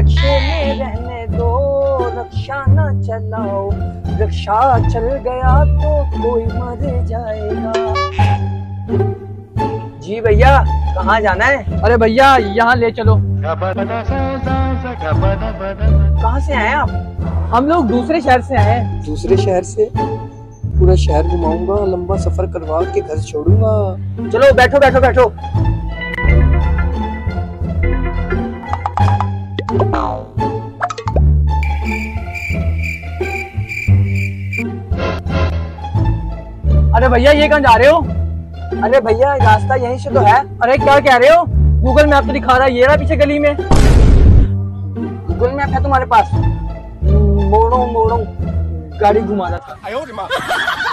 रक्षे में रहने दो, रक्षा न चलाओ, रक्षा चल गया तो कोई मर जाएगा। जी भैया, कहाँ जाना है? अरे भैया यहाँ ले चलो। कहाँ से आए आप? हम लोग दूसरे शहर से आए हैं। दूसरे शहर से? पूरा शहर घुमाऊंगा, लंबा सफर करवा के घर छोड़ूंगा। चलो बैठो बैठो बैठो। अरे भैया ये कहाँ जा रहे हो? अरे भैया रास्ता यहीं से तो है। अरे क्या कह रहे हो? गूगल मैप तो दिखा रहा है, ये रहा पीछे गली में। गूगल मैप है तुम्हारे पास? मोड़ो मोड़ो, गाड़ी घुमाना था।